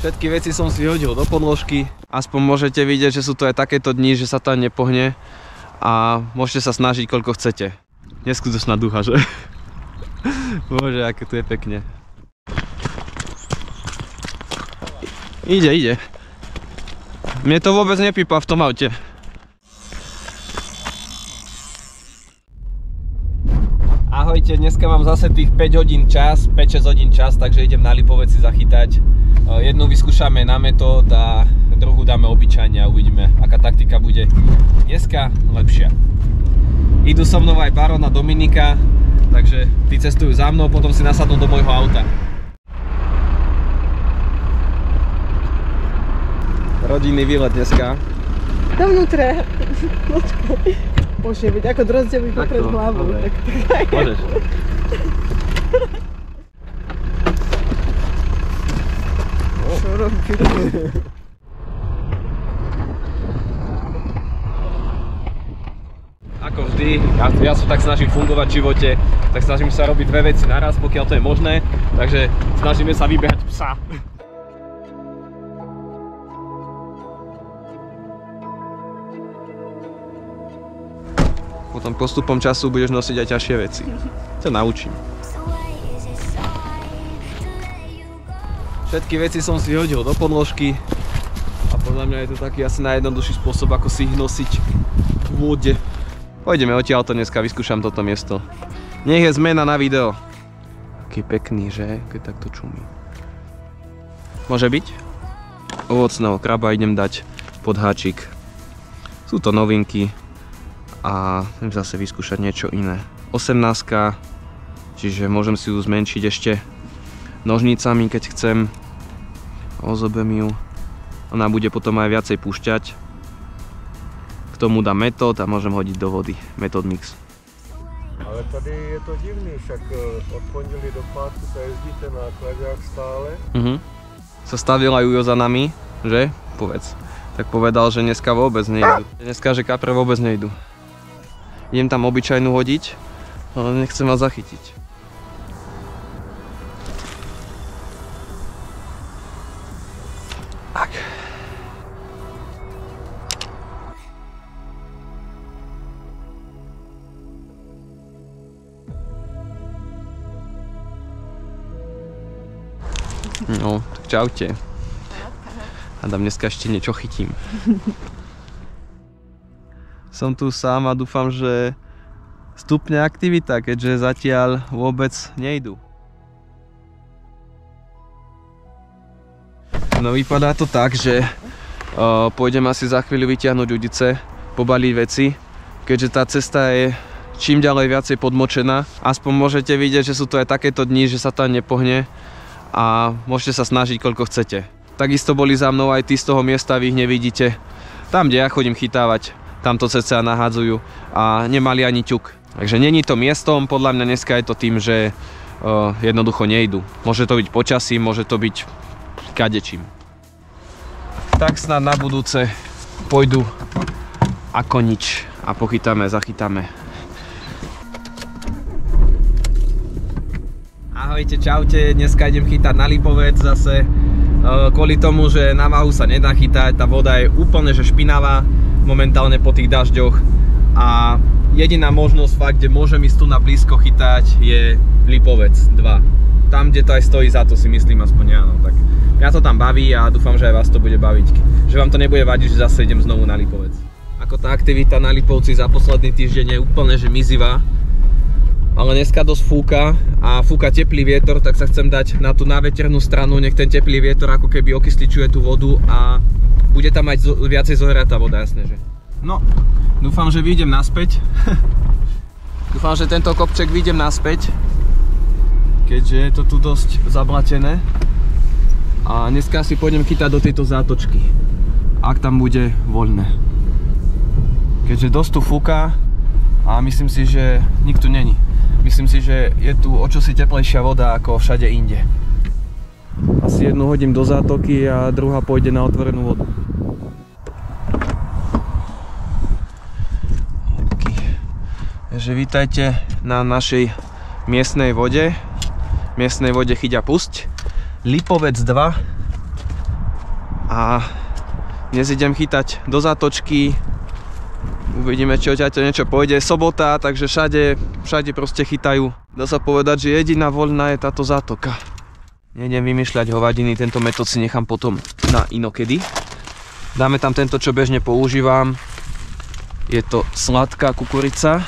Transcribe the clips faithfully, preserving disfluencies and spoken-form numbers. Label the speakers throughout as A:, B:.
A: Všetky veci som si hodil do podložky. Aspoň môžete vidieť, že sú to aj takéto dni, že sa tam nepohne. A môžete sa snažiť koľko chcete. Neskutočná ducha, že? Bože, aké tu je pekne. Ide, ide. Mne to vôbec nepípa v tom aute. Ahojte, dneska mám zase tých päť hodín čas, päť šesť hodín čas, takže idem na Lipovec si zachytať. Jednu vyskúšame na metód a druhú dáme obyčajne a uvidíme, aká taktika bude dneska lepšia. Idú so mnou aj Baron a Dominika, takže tí cestujú za mnou, potom si nasadnú do môjho auta. Rodinný výlet dneska.
B: Dovnútra. Bože, byť ako drozdevý popred hlavou. Tak, tak.
A: Môžeš.
B: Čo robí?
A: Ako vždy, ja, ja sa tak snažím fungovať v živote, tak snažím sa robiť dve veci naraz, pokiaľ to je možné, takže snažíme sa vybehať psa. Potom postupom času budeš nosiť aj ťažšie veci. To naučím. Všetky veci som si hodil do podložky a podľa mňa je to taký asi najjednoduchší spôsob, ako si ich nosiť v vode. Pôjdeme odtiaľto dneska, vyskúšam toto miesto. Nech je zmena na video. Aký pekný, že? Keď takto čumí. Môže byť? Ovocného kraba idem dať pod háčik. Sú to novinky. A idem zase vyskúšať niečo iné. osemnástka, čiže môžem si ju zmenšiť ešte nožnicami, keď chcem. Ozobem ju. Ona bude potom aj viacej púšťať. K tomu dám metód a môžem hodiť do vody. Metód mix.
C: Ale tady je to divný, však od pondelí do pátku sa jezdíte na kladiach stále.
A: Mhm. Sa stavila Jujo za nami, že? Povedz. Tak povedal, že dneska vôbec nejdu. Dneska, že kapre vôbec nejdu. Idem tam obyčajnú hodiť, ale nechcem vás zachytiť. Tak. No, tak čaute. Hádam, dneska ešte niečo chytím. Som tu sám a dúfam, že stupne aktivita, keďže zatiaľ vôbec nejdu. No vypadá to tak, že uh, pôjdem asi za chvíľu vytiahnuť udice, pobaliť veci, keďže tá cesta je čím ďalej viacej podmočená. Aspoň môžete vidieť, že sú to aj takéto dni, že sa tam nepohne a môžete sa snažiť koľko chcete. Takisto boli za mnou aj tí z toho miesta, vy ich nevidíte. Tam, kde ja chodím chytávať. Tamto cca nahádzajú a nemali ani ťuk. Takže není to miestom, podľa mňa dneska je to tým, že uh, jednoducho nejdu. Môže to byť počasím, môže to byť kadečím. Tak snad na budúce pôjdu ako nič a pochytáme, zachytáme. Ahojte, čaute, dneska idem chytať na Lipovec zase. Uh, kvôli tomu, že na váhu sa nedá chytať, tá voda je úplne že špinavá. Momentálne po tých dažďoch a jediná možnosť fakt, kde môžem ísť tu na blízko chytať, je Lipovec dva. Tam, kde to aj stojí za to, si myslím aspoň áno. Tak mňa to tam baví a dúfam, že aj vás to bude baviť. Že vám to nebude vadiť, že zase idem znovu na Lipovec. Ako tá aktivita na Lipovci za posledný týždeň je úplne že mizivá. Ale dneska dosť fúka a fúka teplý vietor, tak sa chcem dať na tú náveternú stranu, nech ten teplý vietor ako keby okysličuje tú vodu a bude tam mať viacej zohratá voda, jasne, že? No, dúfam, že vyjdem naspäť. Dúfam, že tento kopček vyjdem naspäť, keďže je to tu dosť zablatené. A dneska si pôjdem chytať do tejto zátočky, ak tam bude voľné. Keďže dosť tu fúka a myslím si, že nikto není. Myslím si, že je tu o čosi teplejšia voda ako všade inde. Asi jednu hodím do zátoky a druhá pôjde na otvorenú vodu. Takže vítajte na našej miestnej vode. Miestnej vode chyť a pusť. Lipovec dva. A dnes idem chytať do zátočky. Uvidíme, či odtiaľto niečo pôjde. Sobota, takže všade, všade proste chytajú. Dá sa povedať, že jediná voľná je táto zátoka. Nejdem vymýšľať hovadiny, tento metód si nechám potom na inokedy. Dáme tam tento, čo bežne používam. Je to sladká kukurica.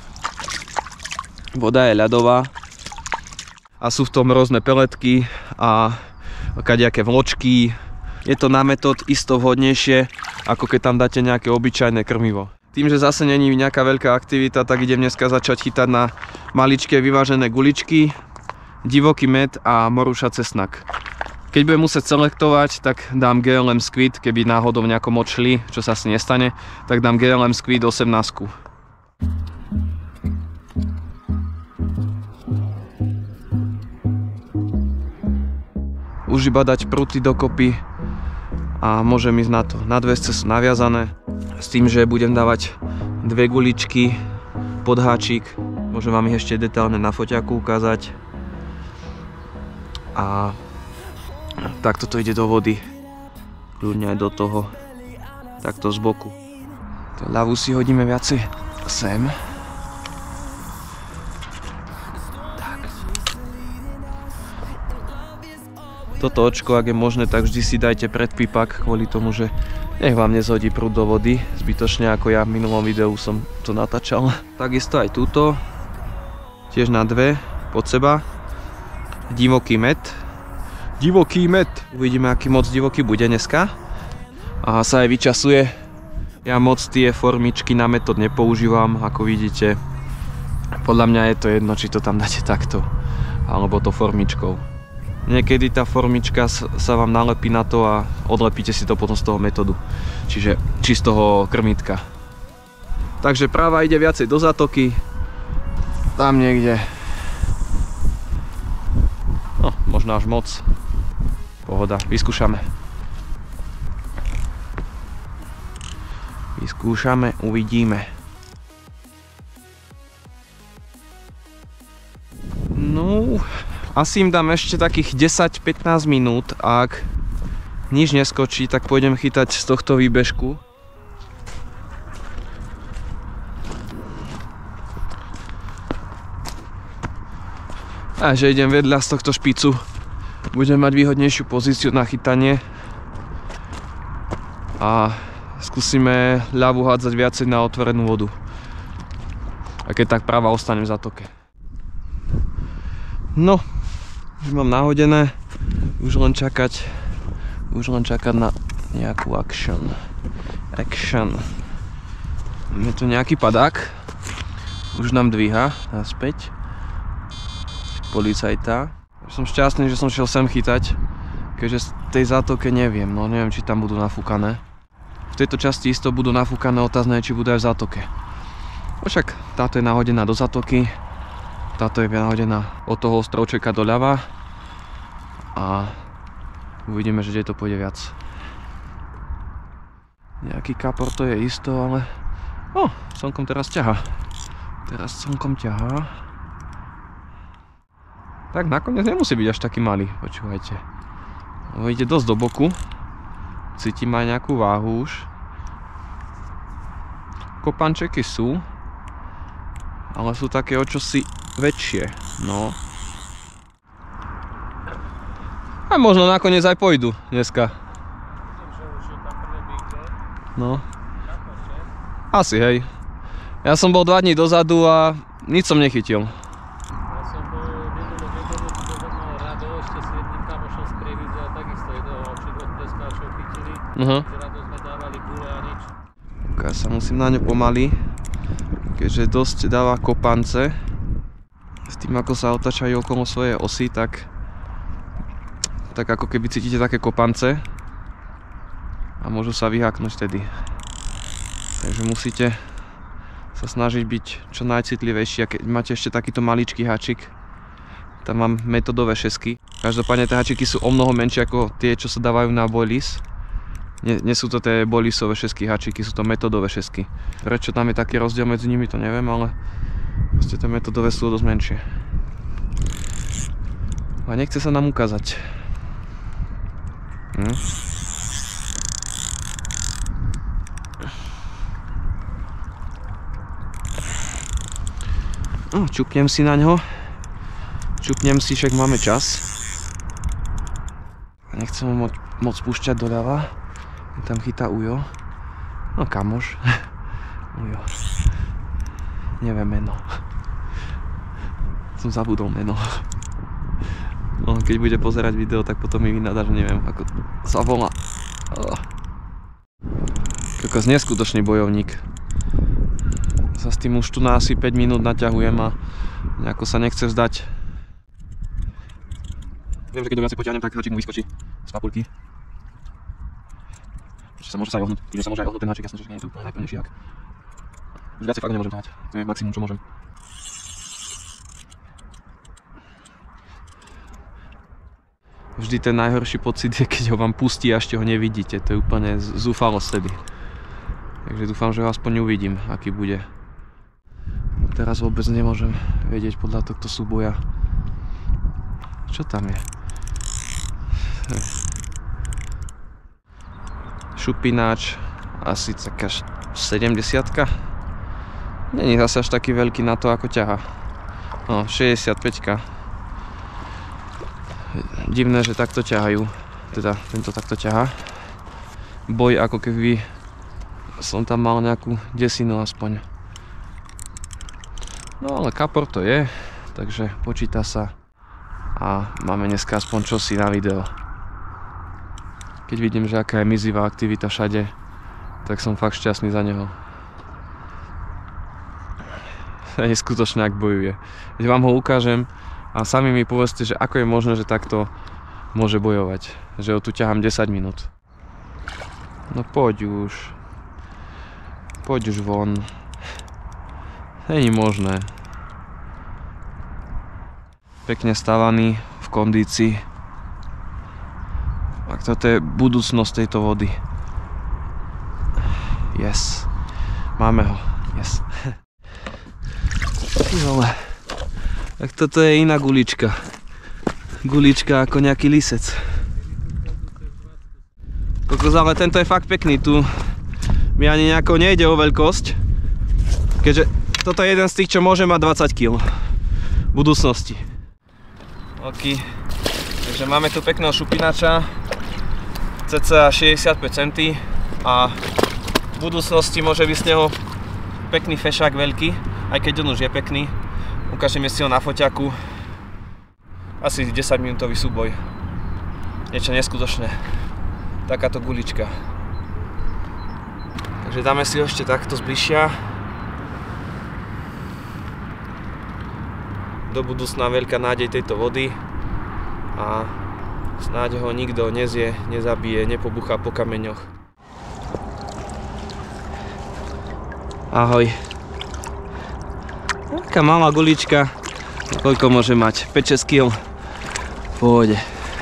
A: Voda je ľadová. A sú v tom rôzne peletky a kadejaké vločky. Je to na metód isto vhodnejšie, ako keď tam dáte nejaké obyčajné krmivo. Tým, že zase není nejaká veľká aktivita, tak idem dneska začať chytať na maličké vyvážené guličky, divoký med a moruša cesnak. Keď budem musieť selektovať, tak dám G L M Squid, keby náhodou nejako močili, čo sa asi nestane, tak dám G L M Squid osemnásť. Už iba dať prúty dokopy a môžem ísť na to. Nadväzce sú naviazané s tým, že budem dávať dve guličky pod háčik. Môžem vám ich ešte detailne na foťaku ukázať. A takto to ide do vody. Kľudne aj do toho. Takto z boku. Ľavú si hodíme viacej sem. Toto očko, ak je možné, tak vždy si dajte predpipak kvôli tomu, že nech vám nezhodí prúd do vody. Zbytočne ako ja v minulom videu som to natáčal. Takisto aj túto. Tiež na dve pod seba. Divoký med. Divoký med. Uvidíme, aký moc divoký bude dneska. A sa aj vyčasuje. Ja moc tie formičky na metód nepoužívam, ako vidíte. Podľa mňa je to jedno, či to tam dáte takto, alebo to formičkou. Niekedy tá formička sa vám nalepí na to a odlepíte si to potom z toho metódu. Čiže čistého krmítka. Takže práva ide viacej do zátoky. Tam niekde. No, možno až moc. Pohoda, vyskúšame. Vyskúšame, uvidíme. No... Asi im dám ešte takých desať pätnásť minút a ak nič neskočí, tak pôjdem chytať z tohto výbežku. A že idem vedľa z tohto špicu, budem mať výhodnejšiu pozíciu na chytanie. A skúsime ľavú hádzať viacej na otvorenú vodu. A keď tak práva ostane v zátoke. No. Už mám nahodené, už len čakať, už len čakať na nejakú action. Action. Je tu nejaký padák, už nám dvíha naspäť. Policajta. Som šťastný, že som šiel sem chytať, keďže z tej zátoke neviem, no neviem, či tam budú nafúkané. V tejto časti isto budú nafúkané, otázne je, či budú aj v zátoke. Však táto je nahodená do zátoky. Táto je nahodená od toho ostrovčeka doľava a uvidíme, že kde to pôjde viac. Nejaký kapor to je isto, ale... O, slnkom teraz ťahá. Teraz slnkom ťahá. Tak nakoniec nemusí byť až taký malý, počúvajte. No, ide dosť do boku. Cítim aj nejakú váhu už. Kopančeky sú, ale sú také o čosi väčšie, no. A možno nakoniec aj pôjdu dneska. No. Asi, hej. Ja som bol dva dní dozadu a nič som nechytil.
D: Ja som bol minulú nedelu, to mal Rado, ešte s jedným kamošom z Prievidze a takisto jedného či dvoch deskáčov chytili.
A: Uh-huh.
D: Rado sme dávali gule a nič.
A: Ja sa musím na ňu pomaly, keďže dosť dáva kopance. S tým, ako sa otáčajú okolo svojej osy, tak tak ako keby cítite také kopance a môžu sa vyháknuť vtedy. Takže musíte sa snažiť byť čo najcitlivejší. A keď máte ešte takýto maličký háčik, tam mám metodové šesky. Každopádne tie háčiky sú o mnoho menšie ako tie, čo sa dávajú na boilies. Nie, nie sú to tie boiliesové šesky háčiky, sú to metodové šesky. Prečo tam je taký rozdiel medzi nimi, to neviem, ale proste tie metodové sú dosť menšie. A nechce sa nám ukázať. Hm? No, čupnem si na ňo. Čupnem si, však máme čas. Nechcem ho moc, moc púšťať doľava. Tam chytá Ujo. No kamoš. Ujo. Neviem meno. Som zabudol meno. No, keď bude pozerať video, tak potom mi vynadá, že neviem, ako sa volá. Oh. Kokos, neskutočný bojovník. Sa s tým už tu na asi päť minút naťahujem a nejako sa nechce vzdať. Viem, že keď ho viacej potiahnem, tak háčik mu vyskočí z papulky. Že sa môže sa aj ohnúť. Tým, že sa môže aj ohnúť ten háčik, jasne, že nie je to úplne najplnejší jak. Už viacej fakt nemôžem ťahať. To je maximum, čo môžem. Vždy ten najhorší pocit je, keď ho vám pustí a ešte ho nevidíte. To je úplne zúfalosť vtedy. Takže dúfam, že ho aspoň uvidím, aký bude. Teraz vôbec nemôžem vedieť podľa tohto súboja. Čo tam je? Šupináč, asi taká sedemdesiatka. Není zase až taký veľký na to, ako ťaha. No, šesťdesiatpäťka. Divné, že takto ťahajú. Teda, tento takto ťaha. Boj, ako keby som tam mal nejakú desinu aspoň. No ale kapor to je, takže počíta sa. A máme dneska aspoň čosi na video. Keď vidím, že aká je mizivá aktivita všade, tak som fakt šťastný za neho. Je skutočne, ak bojuje. Keď vám ho ukážem a sami mi povedzte, že ako je možné, že takto môže bojovať. Že ho tu ťahám desať minút. No poď už. Poď už von. Není možné. Pekne stavaný, v kondícii. A toto je budúcnosť tejto vody. Yes. Máme ho. Yes. Ty vole. Tak toto je iná gulička. Gulička ako nejaký lisec. Kokos, ale tento je fakt pekný. Tu mi ani nejako nejde o veľkosť. Keďže toto je jeden z tých, čo môže mať dvadsať kilogramov v budúcnosti. Ok, takže máme tu pekného šupinača, cca šesťdesiatpäť centimetrov a v budúcnosti môže byť z neho pekný fešák veľký, aj keď on už je pekný. Ukážeme si ho na foťaku. Asi desaťminútový súboj. Niečo neskutočné. Takáto gulička. Takže dáme si ho ešte takto zbližšia. Do budúcna veľká nádej tejto vody a snáď ho nikto nezie, nezabije, nepobuchá po kameňoch. Ahoj. Taká malá gulička, koľko môže mať? päť šesť kilogramov. Pôjde.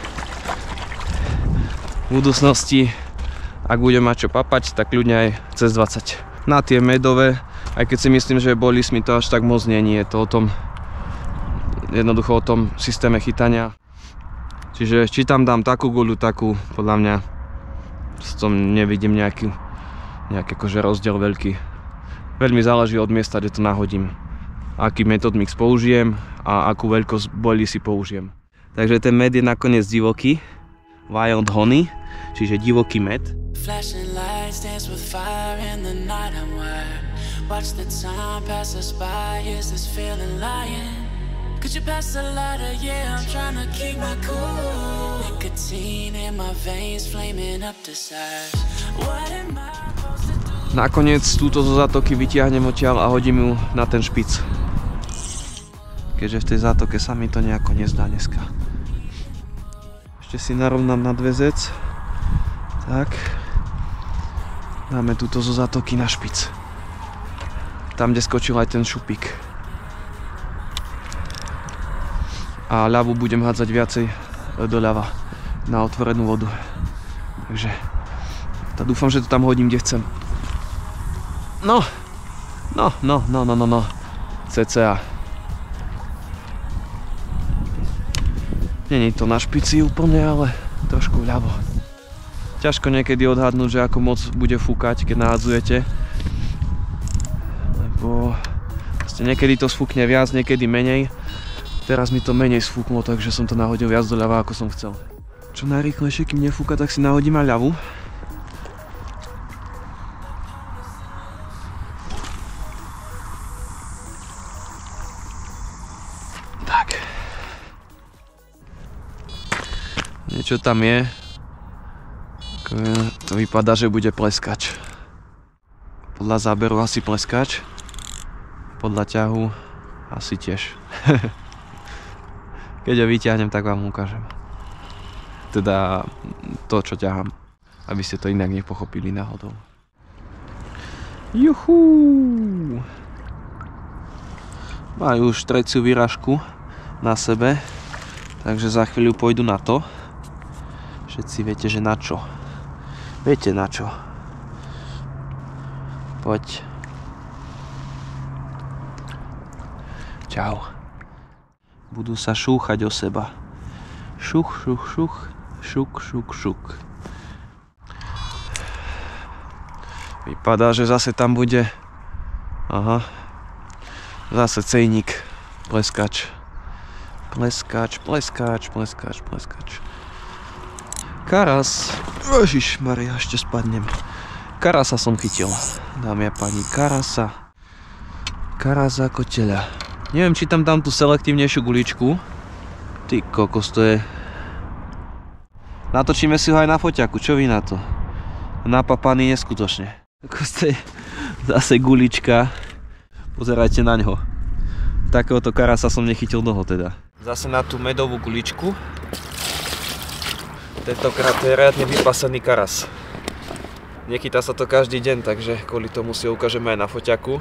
A: V budúcnosti, ak budem mať čo papať, tak ľudne aj cez dvadsať. Na tie medové, aj keď si myslím, že bolis mi to až tak moc není, je to o tom, jednoducho o tom systéme chytania. Čiže či tam dám takú guľu, takú, podľa mňa v tom nevidím nejaký, nejaký akože rozdiel veľký. Veľmi záleží od miesta, kde to nahodím. Aký metód mix použijem a akú veľkosť boli si použijem. Takže ten med je nakoniec divoký. Wild honey, čiže divoký med. Flashing lights dance with fire in the night I'm wired. Watch the time pass us by, is this feeling lying? Could you pass the lighter? Yeah, I'm trying to keep my cool. Nicotine in my veins, flaming up desires. What am I supposed to do? Nakoniec túto zo zátoky vytiahnem odtiaľ a hodím ju na ten špic. Keďže v tej zátoke sa mi to nejako nezdá dneska. Ešte si narovnám nadväzec. Tak. Dáme túto zo zátoky na špic. Tam, kde skočil aj ten šupík. A ľavú budem hádzať viacej doľava na otvorenú vodu. Takže tá dúfam, že to tam hodím, kde chcem. No, no, no, no, no, no, no, cca. Není to na špici úplne, ale trošku ľavo. Ťažko niekedy odhadnúť, že ako moc bude fúkať, keď nahádzujete. Lebo Proste niekedy to sfúkne viac, niekedy menej. Teraz mi to menej sfúklo, takže som to nahodil viac doľava, ako som chcel. Čo najrýchlejšie, kým nefúka, tak si nahodím aj ľavu. Tak. Niečo tam je. To vypadá, že bude pleskač. Podľa záberu asi pleskač. Podľa ťahu asi tiež. Keď ho vyťahnem, tak vám ukážem. Teda to, čo ťahám. Aby ste to inak nepochopili náhodou. Juhú! Majú už treciu výražku na sebe. Takže za chvíľu pôjdu na to. Všetci viete, že na čo. Viete na čo. Poď. Čau. Budú sa šúchať o seba. Šuch, šuch, šuch, šuk, šuk, šuk. Vypadá, že zase tam bude... Aha. Zase cejník. Pleskač. Pleskač, pleskač, pleskač, pleskač. Karas. Ježišmaria, ešte spadnem. Karasa som chytil. Dámy a páni, karasa. Karasa koteľa. Neviem, či tam dám tú selektívnejšiu guličku. Ty kokos, to je... Natočíme si ho aj na foťaku, čo vy na to? Napapaný neskutočne. Kokos, to je zase gulička. Pozerajte na ňo. Takéhoto karasa som nechytil dlho teda. Zase na tú medovú guličku. Tentokrát to je riadne vypasený karas. Nechytá sa to každý deň, takže kvôli tomu si ho ukážeme aj na foťaku.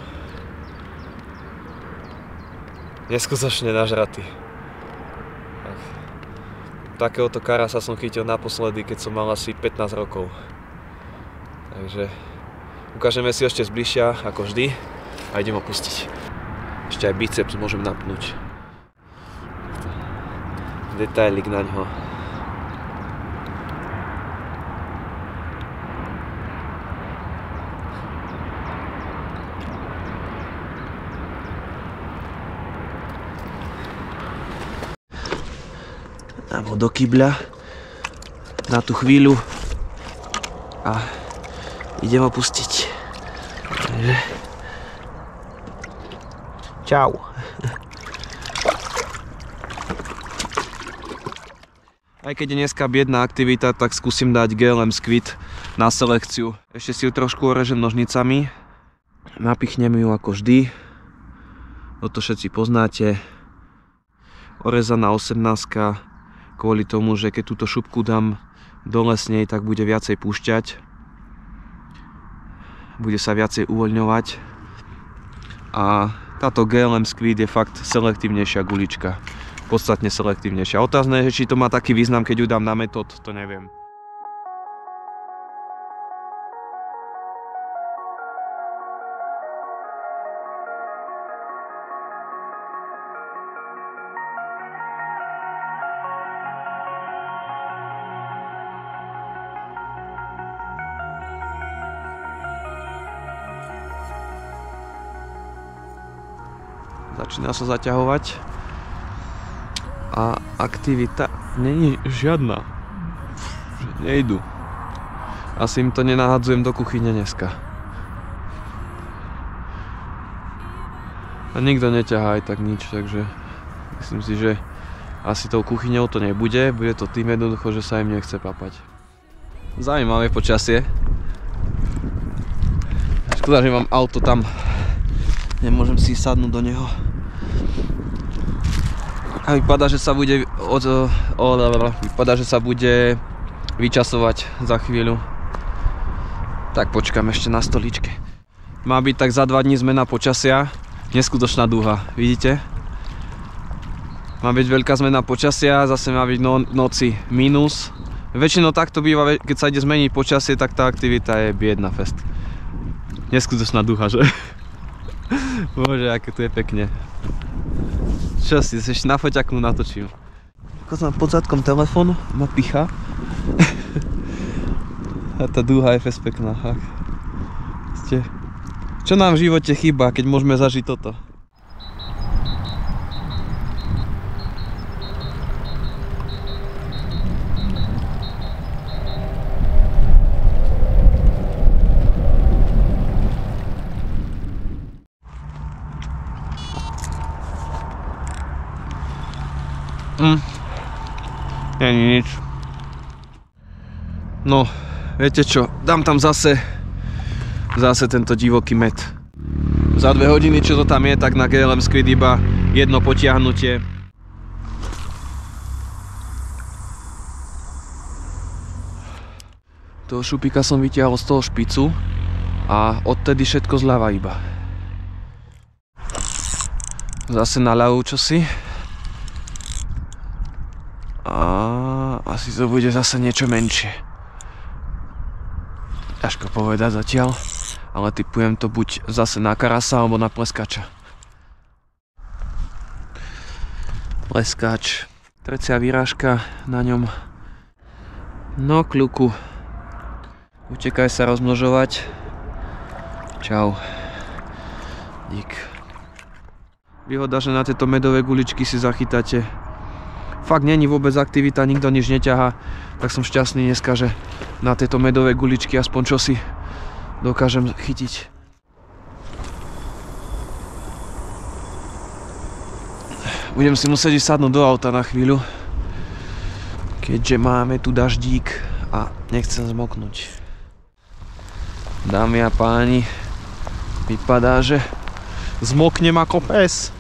A: Neskutočne nažratý. Tak. Takéhoto karasa som chytil naposledy, keď som mal asi pätnásť rokov. Takže ukážeme si ešte zbližšia, ako vždy, a idem ho pustiť. Ešte aj biceps môžem napnúť. Detailik na ňo. Dám ho do kybľa na tú chvíľu a idem ho pustiť. Takže... Čau. Aj keď je dneska biedná aktivita, tak skúsim dať G L M Squid na selekciu. Ešte si ju trošku orežem nožnicami. Napichnem ju ako vždy. Toto všetci poznáte. Orezaná osemnástka. Kvôli tomu, že keď túto šupku dám dole s nej, tak bude viacej púšťať. Bude sa viacej uvoľňovať. A táto G L M Squid je fakt selektívnejšia gulička. Podstatne selektívnejšia. Otázne je, či to má taký význam, keď ju dám na metód, to neviem. Začína sa zaťahovať a aktivita není žiadna. Nejdu. Asi im to nenahadzujem do kuchyne dneska. A nikto neťahá aj tak nič, takže myslím si, že asi tou kuchyňou to nebude. Bude to tým jednoducho, že sa im nechce papať. Zaujímavé počasie. Škoda, že mám auto tam. Nemôžem si sadnúť do neho. A vypadá, že sa bude od, o, vypadá, že sa bude vyčasovať za chvíľu. Tak počkám ešte na stoličke. Má byť tak za dva dní zmena počasia. Neskutočná dúha, vidíte? Má byť veľká zmena počasia, zase má byť no, noci mínus. Väčšinou takto býva, keď sa ide zmeniť počasie, tak tá aktivita je biedna fest. Neskutočná dúha, že? Bože, aké tu je pekne. Čo si, ešte na foťaku natočím. Ako som pod zadkom telefón, ma picha. A tá dúha je fest pekná. Čo nám v živote chýba, keď môžeme zažiť toto? Není nič. No, viete čo, dám tam zase zase tento divoký med. Za dve hodiny, čo to tam je, tak na G L M Squid iba jedno potiahnutie. Toho šupika som vytiahol z toho špicu a odtedy všetko zľava iba. Zase na ľavú čosi. A asi to bude zase niečo menšie. Ťažko povedať zatiaľ, ale tipujem to buď zase na karasa alebo na pleskača. Pleskač. Trecia výrážka na ňom. No kľuku. Utekaj sa rozmnožovať. Čau. Dík. Výhoda, že na tieto medové guličky si zachytáte. Fakt není vôbec aktivita, nikto nič neťahá. Tak som šťastný dneska, že na tieto medové guličky aspoň čosi dokážem chytiť. Budem si musieť ísť sadnúť do auta na chvíľu, keďže máme tu daždík a nechcem zmoknúť. Dámy a páni, vypadá, že zmoknem ako pes.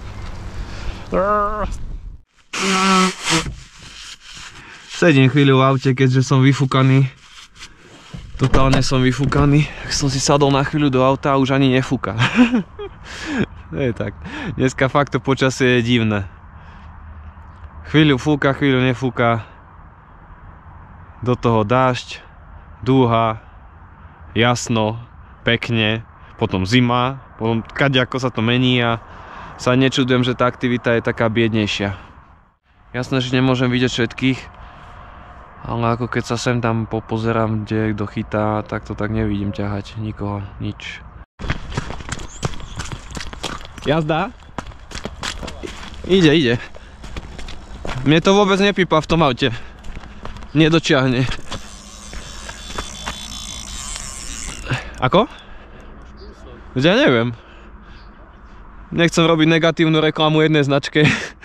A: Sedím chvíľu v aute, keďže som vyfúkaný. Totálne som vyfúkaný. Tak som si sadol na chvíľu do auta a už ani nefúka. To je tak. Dneska fakt to počasie je divné. Chvíľu fúka, chvíľu nefúka. Do toho dážď, dúha, jasno, pekne, potom zima, potom kadejako sa to mení a sa nečudujem, že tá aktivita je taká biednejšia. Jasné, že nemôžem vidieť všetkých, ale ako keď sa sem tam popozerám, kde kto chytá, tak to tak nevidím ťahať nikoho, nič. Jazda? Ide, ide. Mne to vôbec nepípa v tom aute. Nedočiahne. Ako? Ja neviem. Nechcem robiť negatívnu reklamu jednej značke.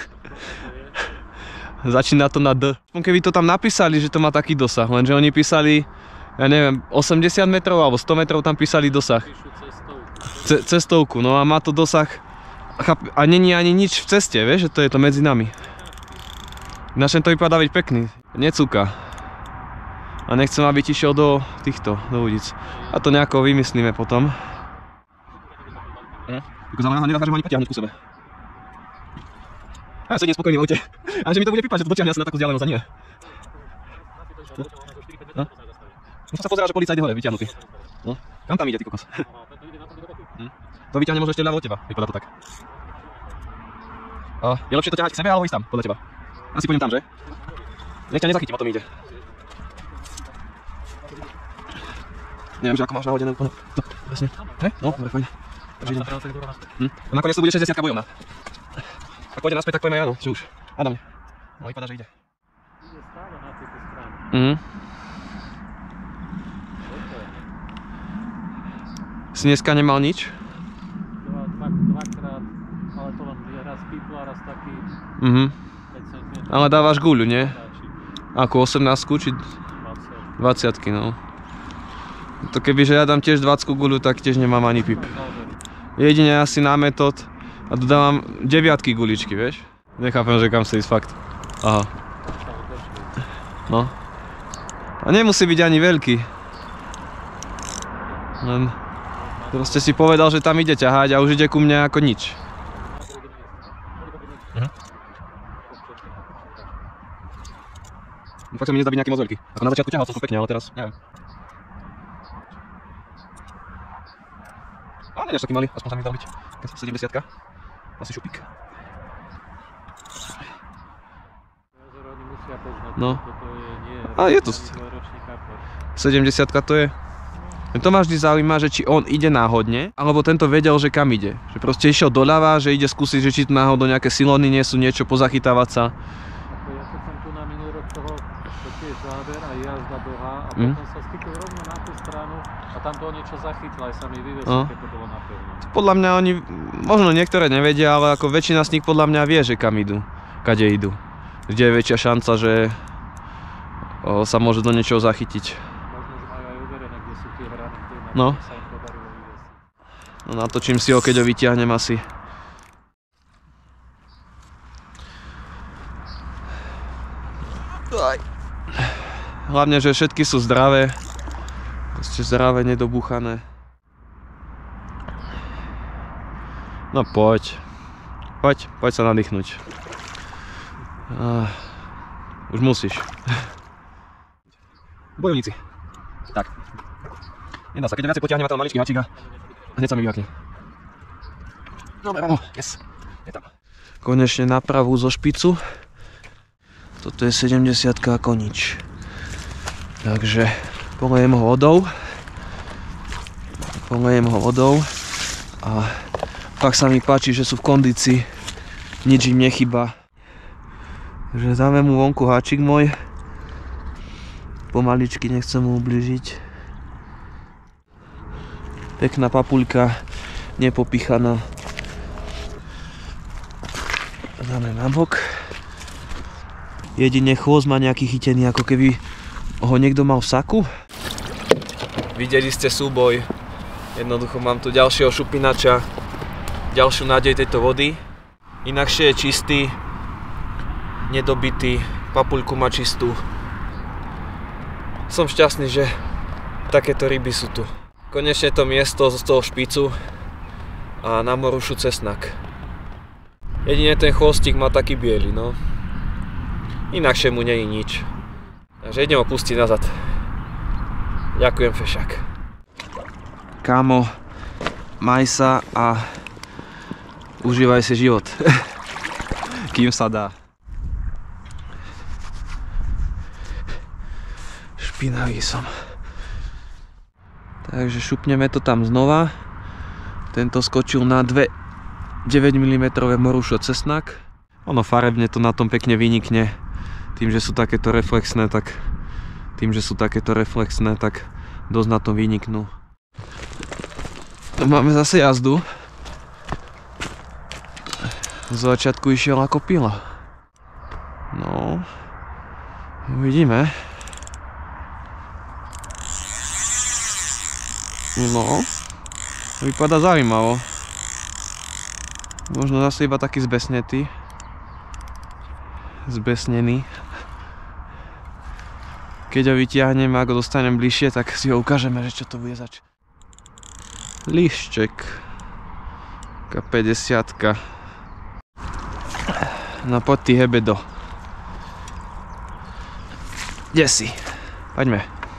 A: Začína to na D. Keby to tam napísali, že to má taký dosah, lenže oni písali, ja neviem, osemdesiat metrov alebo sto metrov tam písali dosah. Ce cestovku, no a má to dosah a není ani nič v ceste, vieš, že to je to medzi nami. Našem to vypadá byť pekný, necúka. A nechcem, aby ti šiel do týchto, do ulic. A to nejako vymyslíme potom. Ako zaujímavé, nedokážem ani potiahnuť ku sebe. Ja sedím spokojný v aute. A že mi to bude pípať, že to dotiahne asi na takú vzdialenosť a nie. No? Už sa pozerá, že policajt je hore, vytiahnutý. No? Kam tam ide, ty kokos? Hm? To vyťahne možno ešte ľavo od teba, vypadá to tak. A je lepšie to ťahať k sebe, alebo ísť tam, podľa teba? Asi pôjdem tam, že? Nech ťa nezachytím, o tom ide. Neviem, že ako máš nahodené úplne. To, presne. He? No, dobre, fajne. Takže idem. Hm? A nakoniec to bude šesťdesiatka bojovná. Ak pôjde naspäť, tak poďme aj áno, že už. Adam. No, vypadá, že ide.
D: Ide stále na túto stranu.
A: Mhm. Si dneska nemal nič?
D: Dva, dva, dvakrát, ale to len raz pípla, raz taký
A: Mhm.
D: päť centimetrov.
A: Ale dávaš guľu, nie? Ako osemnástku či dvadsiatky, no. To kebyže ja dám tiež dvadsiatku guľu, tak tiež nemám ani pip. Jedine asi na metód a dodávam deviatky guličky, vieš? Nechápem, že kam sa ísť fakt. Aha. No. A nemusí byť ani veľký. Len proste si povedal, že tam ide ťahať a už ide ku mne ako nič. Mhm. Fakt sa mi nezdá byť nejaký moc veľký. Ako na začiatku ťahal som pekne, ale teraz neviem. Ale nie až taký malý, aspoň sa mi zdal byť. sedemdesiatka. Asi šupík.
D: Oni musia poznať,
A: No.
D: toto je nie...
A: A je to...
D: ročný kapor.
A: sedemdesiatka to je. To ma vždy zaujíma, že či on ide náhodne, alebo tento vedel, že kam ide. Že proste išiel doľava, že ide skúsiť, že či tu náhodou nejaké silony nie sú, niečo pozachytávať sa.
D: Ako ja keď som tu na minulý rok toho, to tiež záber a jazda do H a
A: Mm.
D: potom sa stykol rovno na tú stranu a tam toho niečo zachytla, aj sa mi vyvesil,
A: No.
D: keď to bolo napevno.
A: Podľa mňa oni, možno niektoré nevedia, ale ako väčšina z nich podľa mňa vie, že kam idú, kade idú. Kde je väčšia šanca, že o, sa môže do niečoho zachytiť.
D: Možno, že majú aj overené, kde sú tie hrany, kde
A: No.
D: sa im podarilo vyviesť.
A: No natočím si ho, keď ho vyťahnem asi. Aj. Hlavne, že všetky sú zdravé. Ešte zdravé, nedobúchané. No poď. Poď, poď sa nadýchnuť. Uh, už musíš. Bojovníci. Tak. Nedá sa, keď viacej potiahnem na ten maličký hačík a hneď sa mi vyhakne. Dobre, áno, yes. Je tam. Konečne na pravú zo špicu. Toto je sedemdesiatka ako nič. Takže polejem ho vodou. Polejem ho vodou. A fakt sa mi páči, že sú v kondícii. Nič im nechýba. Takže dáme mu vonku háčik môj. Pomaličky, nechcem mu ubližiť. Pekná papuľka, nepopichaná. Dáme nabok. Jedine chvost má nejaký chytený, ako keby ho niekto mal v saku. Videli ste súboj. Jednoducho mám tu ďalšieho šupinača. Ďalšiu nádej tejto vody. Inakšie je čistý, nedobitý, papuľku má čistú. Som šťastný, že takéto ryby sú tu. Konečne to miesto z toho špicu a na morušu cesnak. Jedine ten chvostík má taký biely, no. Inakšie mu nie je nič. Takže idem ho pustiť nazad. Ďakujem, fešák. Kámo, maj sa a užívaj si život. Kým sa dá. Špinavý som. Takže šupneme to tam znova. Tento skočil na dve deväť milimetrov morušo cesnak. Ono farebne to na tom pekne vynikne. Tým, že sú takéto reflexné, tak tým, že sú takéto reflexné, tak dosť na tom vyniknú. Tu máme zase jazdu. Z začiatku išiel ako pila. No, uvidíme. No, vypadá zaujímavo. Možno zase iba taký zbesnetý. Zbesnený. Keď ho vytiahnem a ako dostanem bližšie, tak si ho ukážeme, že čo to bude zač. Líšček. Taká päťdesiatka. No poď ty hebedo. Kde si? Poďme.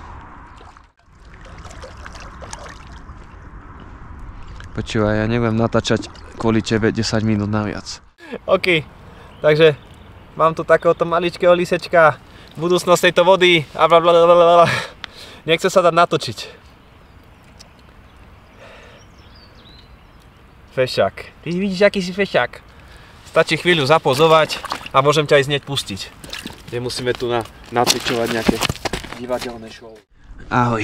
A: Počúvaj, ja neviem natáčať kvôli tebe desať minút naviac. OK, takže mám tu takéhoto maličkého lísečka, budúcnosť tejto vody a blablabla. Nechce sa dať natočiť. Fešák. Ty vidíš, aký si fešák. Stačí chvíľu zapozovať a môžem ťa ísť hneď pustiť. Nemusíme tu na, nacvičovať nejaké divadelné show. Ahoj.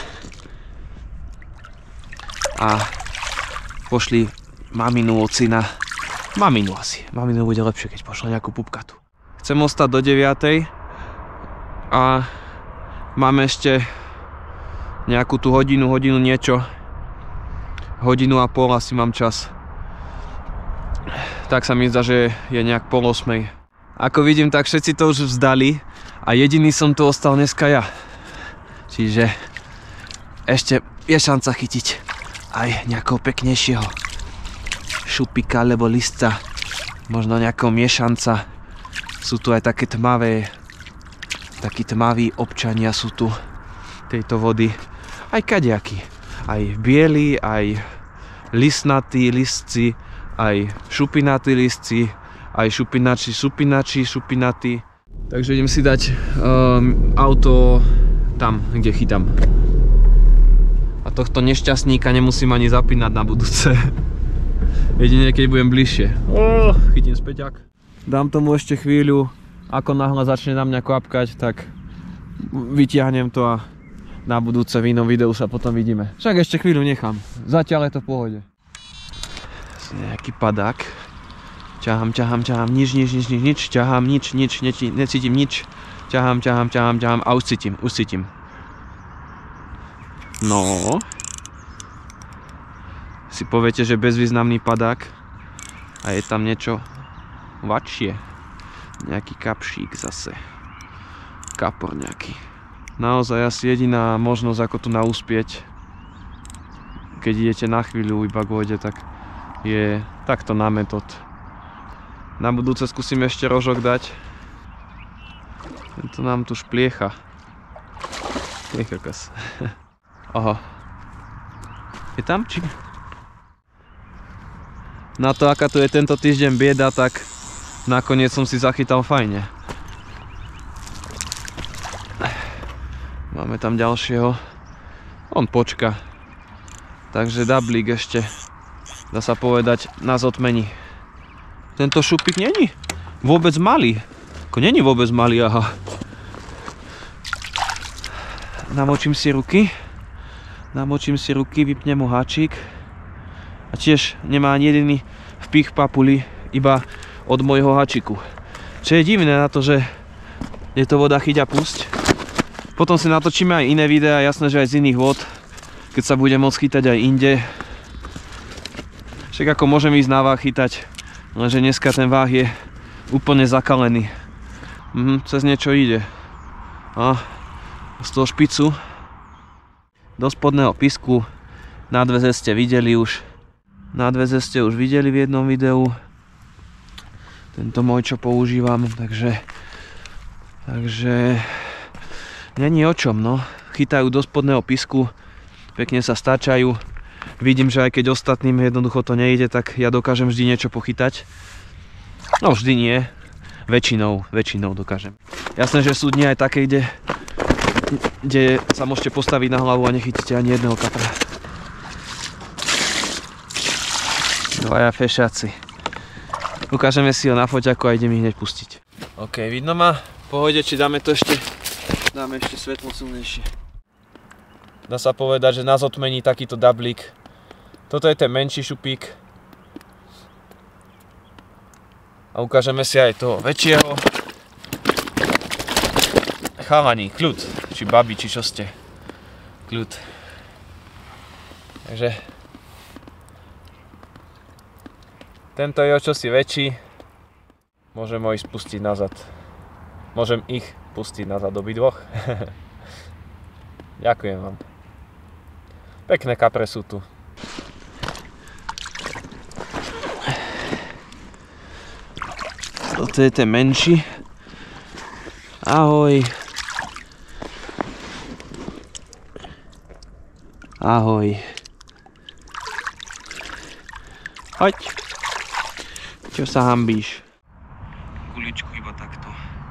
A: A pošli maminu ocina. Maminu asi. Maminu bude lepšie, keď pošle nejakú pupkatu. Chcem ostať do deviatej a máme ešte nejakú tú hodinu, hodinu niečo. Hodinu a pol asi mám čas. Tak sa mi zdá, že je nejak pol osmej. Ako vidím, tak všetci to už vzdali a jediný som tu ostal dneska ja. Čiže ešte je šanca chytiť aj nejakého peknejšieho šupika alebo listca. Možno nejakého miešanca. Sú tu aj také tmavé, takí tmaví občania sú tu tejto vody. Aj kadejakí. Aj bieli, aj listnatí listci, aj šupinatí listci, aj šupinači, šupinači, šupinatí. Takže idem si dať um, auto tam, kde chytám. A tohto nešťastníka nemusím ani zapínať na budúce. Jedine keď budem bližšie. Oh, chytím späťak. Dám tomu ešte chvíľu, ako náhle začne na mňa kvapkať, tak vytiahnem to a na budúce v inom videu sa potom vidíme. Však ešte chvíľu nechám. Zatiaľ je to v pohode. Nejaký padák. Ťahám, ťahám, ťahám, nič, nič, nič, nič, nič, ťahám, nič, nič, nič, necítim nič. Ťahám, ťahám, ťahám, ťahám a už cítim, už cítim. No. Si poviete, že bezvýznamný padák a je tam niečo vačšie. Nejaký kapšík zase. Kapor nejaký. Naozaj asi jediná možnosť, ako tu nauspieť, keď idete na chvíľu iba k vode, tak je takto na metód. Na budúce skúsim ešte rožok dať. Tento nám tu špliecha. Špliecha kas. Aha. Je tam či? Na to, aká tu je tento týždeň bieda, tak nakoniec som si zachytal fajne. Máme tam ďalšieho. On počka. Takže dablík ešte, dá sa povedať, nás odmení. Tento šupík není vôbec malý. Ako není vôbec malý, aha. Namočím si ruky. Namočím si ruky, vypnem mu háčik. A tiež nemá ani jediný vpich papuli, iba od môjho háčiku. Čo je divné na to, že je to voda chyť a pusť. Potom si natočíme aj iné videá, jasné, že aj z iných vod, keď sa bude môcť chytať aj inde. Však ako môžem ísť na váh chytať, lenže dneska ten váh je úplne zakalený. Mhm, cez niečo ide. A z toho špicu do spodného pisku nadväze ste videli už. Nadväze ste už videli v jednom videu. Tento môj, čo používam, takže takže není o čom, no. Chytajú do spodného pisku, pekne sa stáčajú. Vidím, že aj keď ostatným jednoducho to nejde, tak ja dokážem vždy niečo pochytať. No vždy nie, väčšinou, väčšinou dokážem. Jasné, že sú dni aj také, kde, kde sa môžete postaviť na hlavu a nechytíte ani jedného kapra. Dvaja fešáci. Ukážeme si ho na foťaku a idem ich hneď pustiť. Ok, vidno ma? Pohode, či dáme to ešte, dáme ešte svetlo silnejšie. Dá sa povedať, že nás odmení takýto dablík. Toto je ten menší šupík. A ukážeme si aj toho väčšieho. Chalani, kľud. Či babi, či čo ste. Kľud. Takže tento je o čosi väčší. Môžem ho ísť pustiť nazad. Môžem ich pustiť nazad obidvoch. Ďakujem vám. Pekné kapre sú tu. Toto je ten menší. Ahoj. Ahoj. Hoď. Čo sa hanbíš? Kuličku iba takto.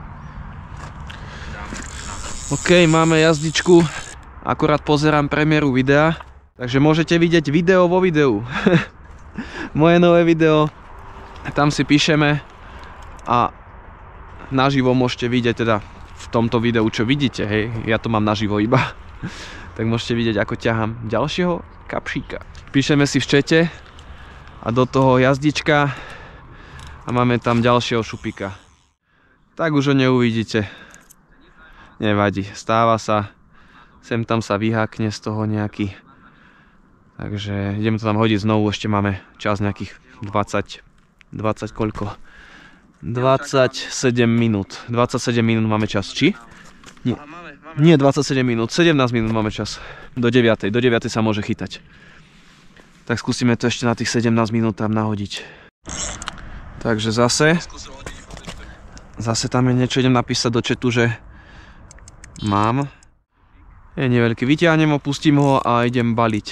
A: OK, máme jazdičku. Akorát pozerám premiéru videa. Takže môžete vidieť video vo videu. Moje nové video. Tam si píšeme. A naživo môžete vidieť, teda v tomto videu, čo vidíte, hej. Ja to mám naživo iba. Tak môžete vidieť, ako ťahám ďalšieho kapšíka. Píšeme si v čete. A do toho jazdička. A máme tam ďalšieho šupíka. Tak už ho neuvidíte. Nevadí, stáva sa. Sem tam sa vyhákne z toho nejaký. Takže idem to tam hodiť znovu. Ešte máme čas nejakých dvadsať, dvadsať koľko? dvadsaťsedem minút. dvadsaťsedem minút máme čas, či? Nie, Nie dvadsaťsedem minút, sedemnásť minút máme čas. Do deviatej, do deviatej sa môže chytať. Tak skúsime to ešte na tých sedemnásť minút tam nahodiť. Takže zase, zase tam je niečo, idem napísať do chatu, že mám. Je neveľký, vyťahnem ho, pustím ho a idem baliť.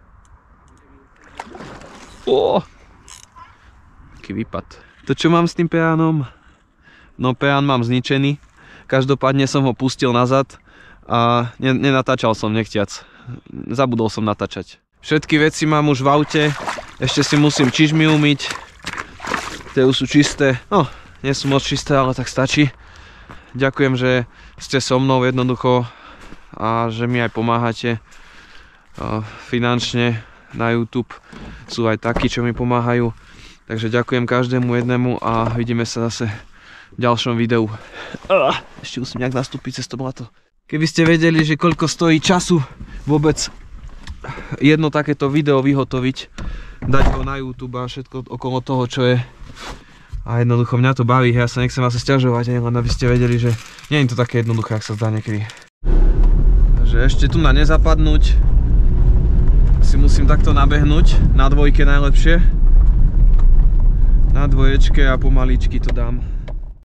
A: Ó, aký výpad. To čo mám s tým peánom? No peán mám zničený, každopádne som ho pustil nazad a nenatáčal som nechtiac. Zabudol som natáčať. Všetky veci mám už v aute, ešte si musím čižmy umyť. Tie už sú čisté, no, nie sú moc čisté, ale tak stačí. Ďakujem, že ste so mnou jednoducho a že mi aj pomáhate finančne na YouTube. Sú aj takí, čo mi pomáhajú. Takže ďakujem každému jednému a vidíme sa zase ďalšom videu. Ešte musím nejak nastúpiť cez to blato. Keby ste vedeli, že koľko stojí času vôbec jedno takéto video vyhotoviť, dať ho na YouTube a všetko okolo toho, čo je. A jednoducho mňa to baví, ja sa nechcem asi sťažovať, len aby ste vedeli, že nie je to také jednoduché, ak sa zdá niekedy. Takže ešte tu na nezapadnúť si musím takto nabehnúť, na dvojke najlepšie. Na dvoječke a pomaličky to dám.